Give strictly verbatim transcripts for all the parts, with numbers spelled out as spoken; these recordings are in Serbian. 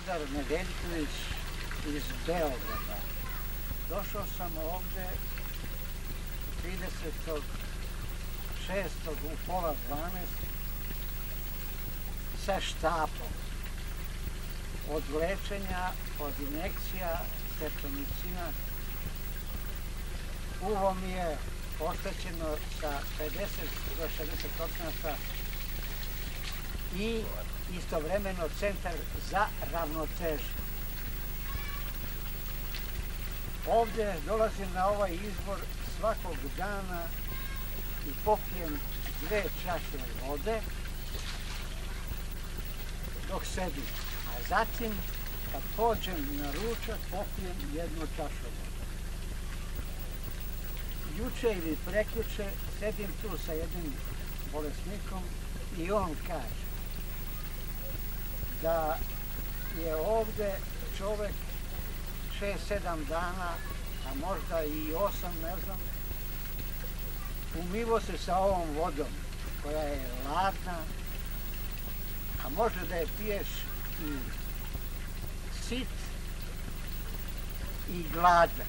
Božidar Nedeljković iz Beograda. Došao sam ovde tridesetog šestog u pola dvanaest sa štapom od lečenja, od injekcija, stepenicina. Uvo mi je oštećeno sa pedeset do šezdeset procenata i istovremeno centar za ravnotežu. Ovde dolazim na ovaj izbor svakog dana i popijem dve čaše vode dok sedim. A zatim, kad pođem na ručak, popijem jednu čašu vode. Juče ili prekjuče sedim tu sa jednim bolesnikom i on kaže da je ovde čovek šest sedam dana, a možda i osam, ne znam, umivo se sa ovom vodom koja je ladna, a može da je piješ i sit i gladan.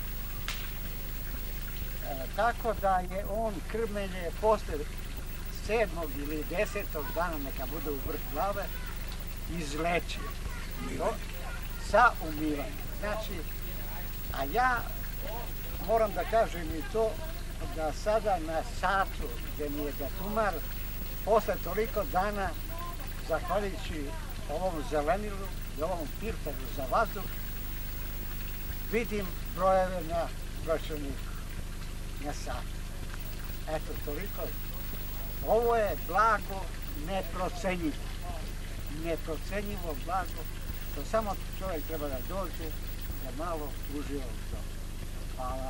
E, tako da je on krmelje posle sedmog ili desetog dana, neka bude u vrh glave, izlečio. Sa umivanjem. Znači, a ja moram da kažem i to da sada na satu gde mi je datumar, posle toliko dana, zahvaljujući ovom zelenilu i ovom filteru za vazduh, vidim brojeve na brošovniku, na satu. Eto, toliko. Ovo je blago neprocenjivo. Neprocenjivo blago, to samo čovjek treba da dođe, da malo uživa u tom. Hvala.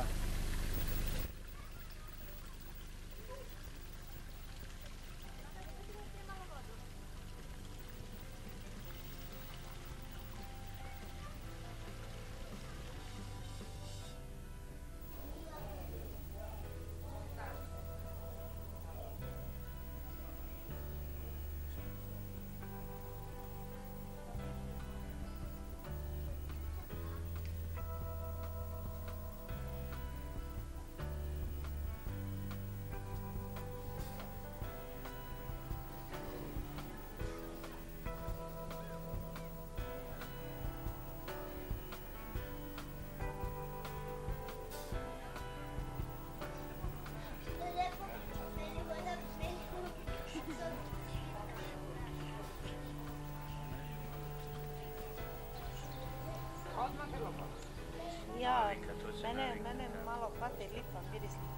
Ja, mene, mene malo pate lipa, miris